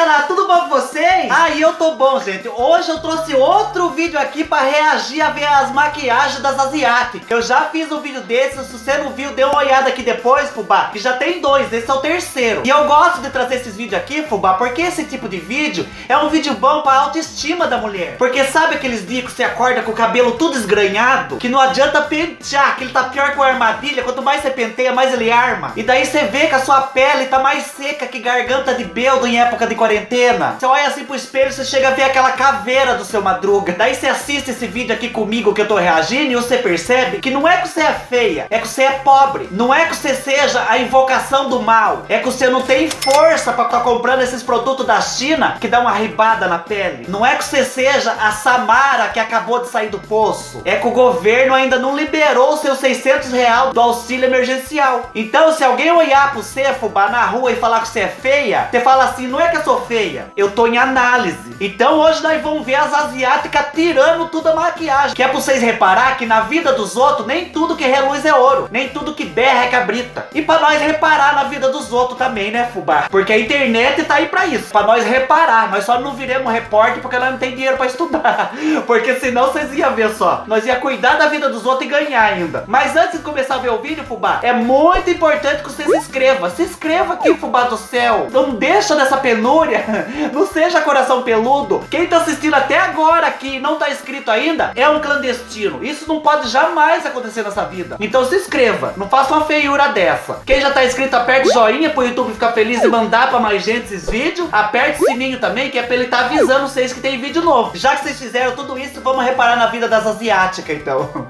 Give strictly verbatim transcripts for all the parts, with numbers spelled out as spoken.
moçada, tudo bom com vocês? Ah, e eu tô bom, gente. Hoje eu trouxe outro vídeo aqui pra reagir a ver as maquiagens das asiáticas. Eu já fiz um vídeo desses, se você não viu, dê uma olhada aqui depois, fubá, que já tem dois, esse é o terceiro. E eu gosto de trazer esses vídeos aqui, fubá, porque esse tipo de vídeo é um vídeo bom pra autoestima da mulher. Porque sabe aqueles dias que você acorda com o cabelo tudo esgranhado, que não adianta pentear, que ele tá pior que uma armadilha, quanto mais você penteia, mais ele arma. E daí você vê que a sua pele tá mais seca que garganta de beldo em época de quarentena. Você olha assim pro espelho, você chega a ver aquela caveira do seu Madruga. Daí você assiste esse vídeo aqui comigo que eu tô reagindo e você percebe que não é que você é feia, é que você é pobre. Não é que você seja a invocação do mal, é que você não tem força pra estar comprando esses produtos da China que dá uma ribada na pele. Não é que você seja a Samara que acabou de sair do poço, é que o governo ainda não liberou os seus seiscentos reais do auxílio emergencial. Então se alguém olhar pro você, fubá, na rua e falar que você é feia, você fala assim, não é que eu sou feia, eu tô em análise. Então hoje nós vamos ver as asiáticas tirando tudo a maquiagem, que é pra vocês reparar que na vida dos outros nem tudo que reluz é ouro, nem tudo que berra é cabrita. E pra nós reparar na vida dos outros também, né, fubá? Porque a internet tá aí pra isso, pra nós reparar. Nós só não viremos repórter porque nós não tem dinheiro pra estudar. Porque senão vocês iam ver só, nós ia cuidar da vida dos outros e ganhar ainda. Mas antes de começar a ver o vídeo, fubá, é muito importante que você se inscreva. Se inscreva aqui, fubá do céu. Não deixa dessa penúria. Não seja coração peludo. Quem tá assistindo até agora aqui e não tá inscrito ainda é um clandestino. Isso não pode jamais acontecer nessa vida. Então se inscreva. Não faça uma feiura dessa. Quem já tá inscrito, aperte o joinha pro YouTube ficar feliz e mandar pra mais gente esses vídeos. Aperte o sininho também, que é pra ele tá avisando vocês que tem vídeo novo. Já que vocês fizeram tudo isso, vamos reparar na vida das asiáticas, então.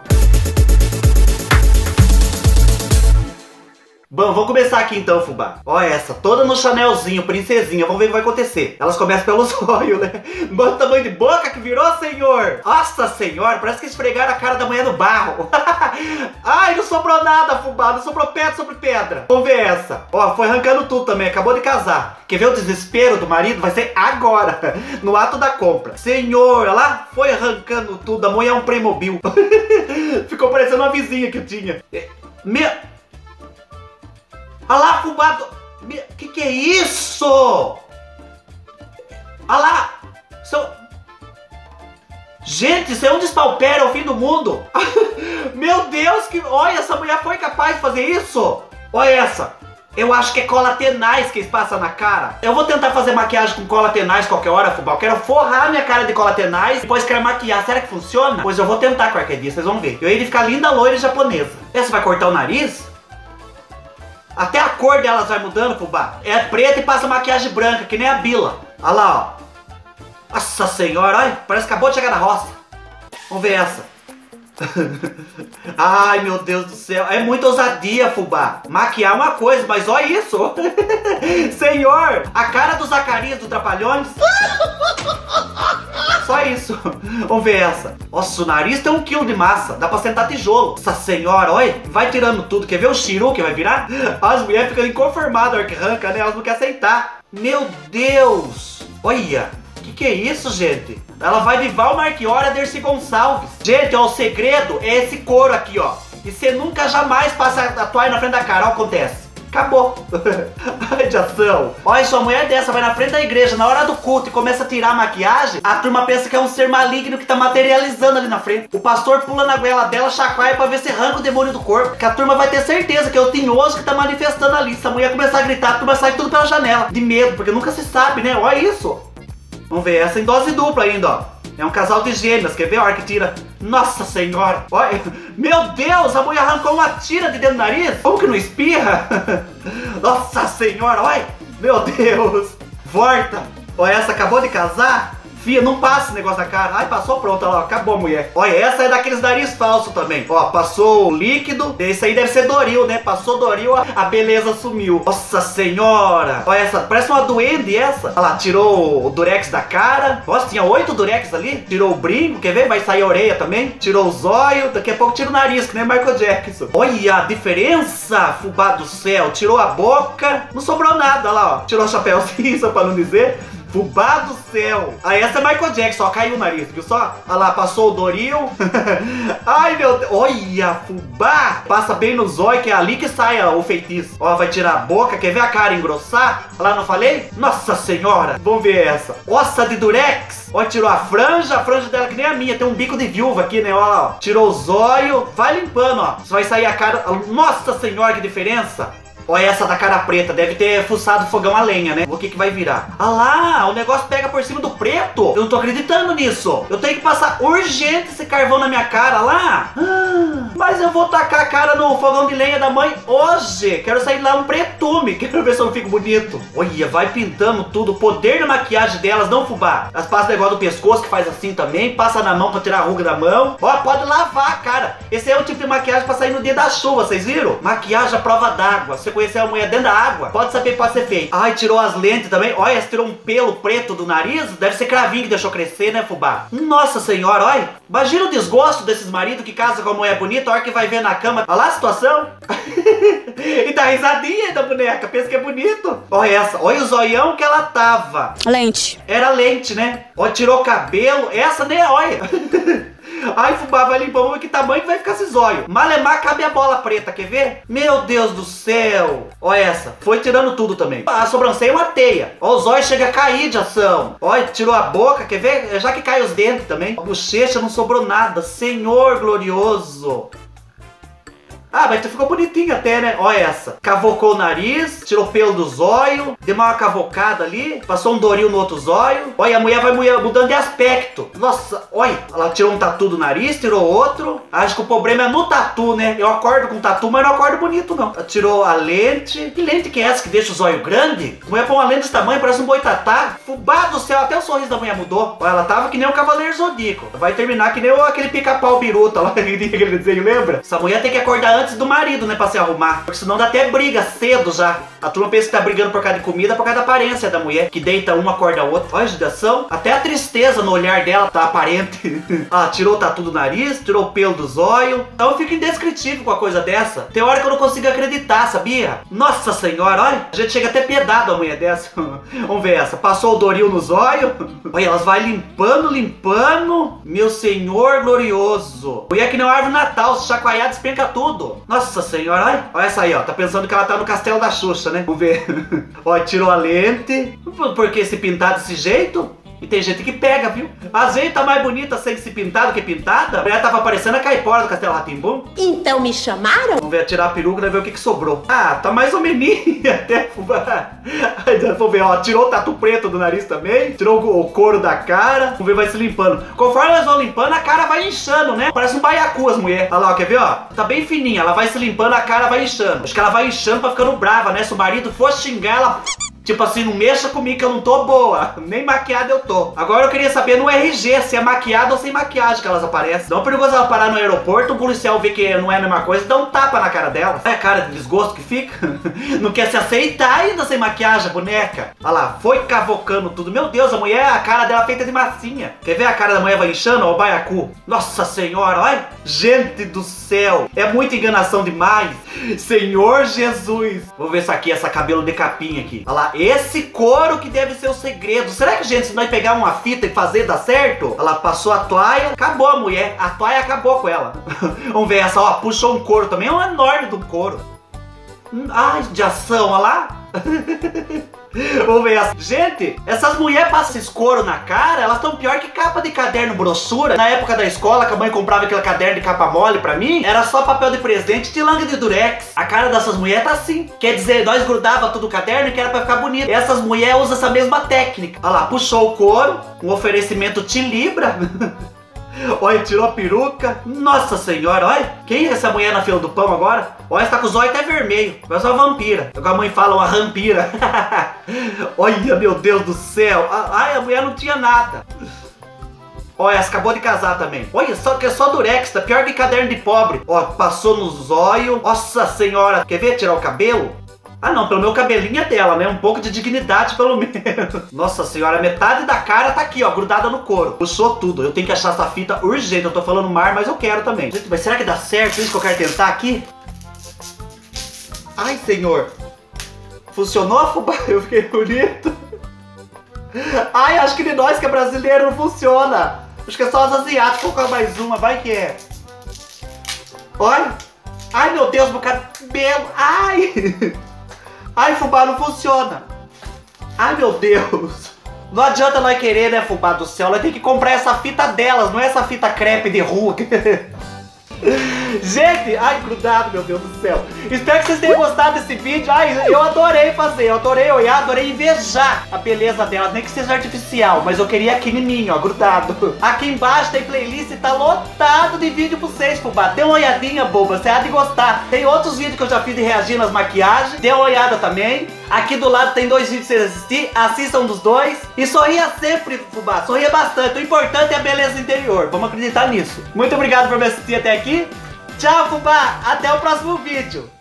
Bom, vamos começar aqui então, fubá. Olha essa, toda no chanelzinho, princesinha. Vamos ver o que vai acontecer. Elas começam pelos olhos, né? Mano, tamanho de boca que virou, senhor. Nossa senhora, parece que esfregaram a cara da mulher no barro. Ai, não sobrou nada, fubá. Não sobrou pedra sobre pedra. Vamos ver essa. Ó, foi arrancando tudo também, acabou de casar. Quer ver o desespero do marido? Vai ser agora, no ato da compra. Senhor, olha lá, foi arrancando tudo. A mulher é um Playmobil. Ficou parecendo uma vizinha que eu tinha. Meu... Olha lá, fubado. Que que é isso? Olha lá. Seu... Gente, isso é um despauper, é o fim do mundo. Meu Deus, que... Olha, essa mulher foi capaz de fazer isso? Olha essa. Eu acho que é cola tenaz que eles passam na cara. Eu vou tentar fazer maquiagem com cola tenaz qualquer hora, fubá. Eu quero forrar minha cara de cola tenaz, depois quero maquiar. Será que funciona? Pois eu vou tentar qualquer dia, vocês vão ver. Eu ia de ficar linda, loira e japonesa. Essa vai cortar o nariz? Até a cor delas vai mudando, fubá. É preta e passa maquiagem branca, que nem a Bila. Olha lá, ó. Nossa senhora, olha. Parece que acabou de chegar na roça. Vamos ver essa. Ai, meu Deus do céu. É muita ousadia, fubá. Maquiar é uma coisa, mas olha isso. Senhor, a cara do Zacarias do Trapalhões. Só isso. Vamos ver essa. Nossa, o nariz tem um quilo de massa. Dá pra sentar tijolo. Nossa senhora, olha. Vai tirando tudo. Quer ver o chiru que vai virar? As mulheres ficam inconformadas, hora que arranca, né? Elas não querem aceitar. Meu Deus. Olha. Que que é isso, gente? Ela vai de Val Marchiori a Dercy Gonçalves. Gente, ó, o segredo é esse couro aqui, ó. E você nunca jamais passa a toalha na frente da cara. Ó, acontece. Acabou. Ai, de ação. Olha, sua mulher dessa vai na frente da igreja na hora do culto e começa a tirar a maquiagem. A turma pensa que é um ser maligno que tá materializando ali na frente. O pastor pula na goela dela, chacoalha pra ver se arranca o demônio do corpo. Que a turma vai ter certeza que é o tinhoso que tá manifestando ali. Se a mulher começar a gritar, a turma sai tudo pela janela. De medo, porque nunca se sabe, né? Olha isso. Vamos ver essa em dose dupla ainda, ó. É um casal de gêmeas, quer ver a hora que tira? Nossa senhora! Olha, meu Deus, a mulher arrancou uma tira de dentro do nariz? Como que não espirra? Nossa senhora, olha! Meu Deus! Volta! Olha, essa acabou de casar? Fia, não passa esse negócio na cara. Ai, passou, pronto, olha lá, acabou a mulher. Olha, essa é daqueles nariz falsos também. Ó, passou o líquido. Esse aí deve ser Doril, né? Passou Doril, a beleza sumiu. Nossa senhora. Olha essa, parece uma duende essa. Olha lá, tirou o durex da cara. Nossa, tinha oito durex ali. Tirou o brinco, quer ver? Vai sair a orelha também. Tirou os olhos, daqui a pouco tira o nariz, que nem Michael Jackson. Olha a diferença, fubá do céu. Tirou a boca, não sobrou nada, olha lá, ó. Tirou o chapéuzinho, só pra não dizer. Fubá do céu. Aí essa é Michael Jackson, ó, caiu o nariz, viu só? Olha lá, passou o Doril. Ai, meu Deus. Olha, fubá. Passa bem no zóio, que é ali que sai ó, o feitiço. Ó, vai tirar a boca, quer ver a cara engrossar? Olha lá, não falei? Nossa senhora. Vamos ver essa. Ossa de durex. Ó, tirou a franja, a franja dela que nem a minha. Tem um bico de viúva aqui, né? Ó, ó. Tirou o zóio. Vai limpando, ó. Você vai sair a cara... Nossa senhora, que diferença. Olha essa da cara preta, deve ter fuçado fogão a lenha, né? O que que vai virar? Ah lá, o negócio pega por cima do preto. Eu não tô acreditando nisso. Eu tenho que passar urgente esse carvão na minha cara lá. Ah, mas eu vou tacar a cara no fogão de lenha da mãe hoje. Quero sair lá um pretume. Quero ver se eu não fico bonito. Olha, vai pintando tudo. O poder da maquiagem delas, não fubá. Elas passam negócio do pescoço, que faz assim também. Passa na mão pra tirar a ruga da mão. Ó, pode lavar a cara. Esse é o tipo de maquiagem pra sair no dia da chuva, vocês viram? Maquiagem à prova d'água. Você conhecer a mulher dentro da água, pode saber que pode ser feito. Ai, tirou as lentes também. Olha, tirou um pelo preto do nariz. Deve ser cravinho que deixou crescer, né, fubá? Nossa senhora, olha. Imagina o desgosto desses maridos que casam com a mulher bonita, a hora que vai ver na cama. Olha lá a situação. E dá risadinha aí da boneca. Pensa que é bonito. Olha essa. Olha o zoião que ela tava. Lente. Era lente, né? Olha, tirou o cabelo. Essa nem é, olha. Ai, fubá, vai limpar, vamos ver que tamanho que vai ficar esse zóio. Malemar cabe a bola preta, quer ver? Meu Deus do céu. Olha essa, foi tirando tudo também. A sobrancelha é uma teia. Ó, o zóio chega a cair de ação. Olha, tirou a boca, quer ver? Já que cai os dentes também. A bochecha não sobrou nada, Senhor glorioso. Ah, mas ficou bonitinho até, né? Olha essa. Cavocou o nariz, tirou pelo do zóio, deu uma cavocada ali, passou um Doril no outro zóio. Olha, a mulher vai mudando de aspecto. Nossa, olha. Ela tirou um tatu do nariz, tirou outro. Acho que o problema é no tatu, né? Eu acordo com tatu, mas não acordo bonito, não. Ela tirou a lente. Que lente que é essa que deixa o zóio grande? A mulher põe uma lente desse tamanho, parece um boitatá. Fubá do céu, até o sorriso da mulher mudou. Olha, ela tava que nem o Cavaleiro Zodíaco. Vai terminar que nem aquele pica-pau biruta lá, aquele desenho, lembra? Essa mulher tem que acordar antes do marido, né, pra se arrumar. Porque senão dá até briga cedo já. A turma pensa que tá brigando por causa de comida, por causa da aparência da mulher, que deita uma, acorda a outra. Olha a judiação. Até a tristeza no olhar dela tá aparente. Ah, tirou o tatu do nariz, tirou o pelo do zóio. Então eu fico indescritível com a coisa dessa. Tem hora que eu não consigo acreditar, sabia? Nossa senhora, olha. A gente chega até piedade a mulher dessa. Vamos ver essa. Passou o Doril no zóio. Olha, elas vai limpando, limpando. Meu Senhor glorioso. Mulher que nem uma árvore natal, se chacoalhar, despenca tudo. Nossa senhora, olha. Olha essa aí, ó. Tá pensando que ela tá no castelo da Xuxa, né? Vamos ver. Olha, tirou a lente. Por que se pintar desse jeito? E tem gente que pega, viu? Às vezes tá mais bonita sem se pintar do que pintada. A mulher tava parecendo a caipora do Castelo Rá-Tim-Bum. Então me chamaram? Vamos ver, tirar a peruca e ver o que que sobrou. Ah, tá mais ou menos até. Vamos ver, ó. Tirou o tatu preto do nariz também. Tirou o couro da cara. Vamos ver, vai se limpando. Conforme elas vão limpando, a cara vai inchando, né? Parece um baiacu as mulheres. Olha lá, ó, quer ver, ó? Tá bem fininha. Ela vai se limpando, a cara vai inchando. Acho que ela vai inchando pra ficando brava, né? Se o marido for xingar, ela... Tipo assim, não mexa comigo que eu não tô boa. Nem maquiada eu tô. Agora eu queria saber no R G se é maquiada ou sem maquiagem que elas aparecem. Não é perigoso ela parar no aeroporto, o policial vê que não é a mesma coisa, dá um tapa na cara dela. É a cara de desgosto que fica. Não quer se aceitar ainda sem maquiagem, a boneca. Olha lá, foi cavocando tudo. Meu Deus, a mulher, a cara dela feita de massinha. Quer ver a cara da mulher vai inchando? Ó, o baiacu. Nossa senhora, olha. Gente do céu. É muita enganação demais. Senhor Jesus. Vou ver isso aqui, essa cabelo de capinha aqui. Olha lá. Esse couro que deve ser o segredo. Será que, gente, se nós pegar uma fita e fazer, dá certo? Ela passou a toalha, acabou a mulher. A toalha acabou com ela. Vamos ver essa, ó. Puxou um couro também. É um enorme do couro. Ai, de ação, olha lá. Vamos ver essa. Gente, essas mulheres passam esse couro na cara, elas estão pior que capa de caderno brochura. Na época da escola, que a mãe comprava aquele caderno de capa mole pra mim, era só papel de presente de langa de durex. A cara dessas mulheres tá assim. Quer dizer, nós grudava tudo o caderno que era pra ficar bonito. Essas mulheres usam essa mesma técnica. Olha lá, puxou o couro, um oferecimento te libra. Olha, tirou a peruca. Nossa senhora, olha. Quem é essa mulher na fila do pão agora? Olha, está com os olhos até vermelho. Parece uma vampira. Agora a mãe fala uma rampira. Olha, meu Deus do céu. Ai, a mulher não tinha nada. Olha, essa acabou de casar também. Olha, só que é só durex, tá pior que caderno de pobre. Ó, passou no zóio. Nossa senhora. Quer ver tirar o cabelo? Ah não, pelo meu cabelinho é dela, né? Um pouco de dignidade pelo menos. Nossa senhora, metade da cara tá aqui, ó, grudada no couro. Puxou tudo, eu tenho que achar essa fita urgente. Eu tô falando mar, mas eu quero também. Gente, mas será que dá certo isso que eu quero tentar aqui? Ai, senhor. Funcionou, fubá? Eu fiquei bonito. Ai, acho que de nós que é brasileiro não funciona. Acho que é só as asiáticas. Vou colocar mais uma, vai que é. Olha. Ai, meu Deus, meu cabelo. Ai. Ai, fubá, não funciona. Ai, meu Deus. Não adianta nós querer, né, fubá do céu. Nós tem que comprar essa fita delas, não é essa fita crepe de rua. Gente, ai, grudado, meu Deus do céu. Espero que vocês tenham gostado desse vídeo. Ai, eu adorei fazer, eu adorei olhar, adorei invejar a beleza delas. Nem que seja artificial, mas eu queria aqui em mim, ó, grudado. Aqui embaixo tem playlist e tá lotado de vídeo pra vocês, fubá. Dê uma olhadinha, boba, você há de gostar. Tem outros vídeos que eu já fiz de reagindo às maquiagens. Dê uma olhada também. Aqui do lado tem dois vídeos pra vocês assistir. Assistam dos dois. E sorria sempre, fubá, sorria bastante. O importante é a beleza interior, vamos acreditar nisso. Muito obrigado por me assistir até aqui. Tchau, fubá, até o próximo vídeo.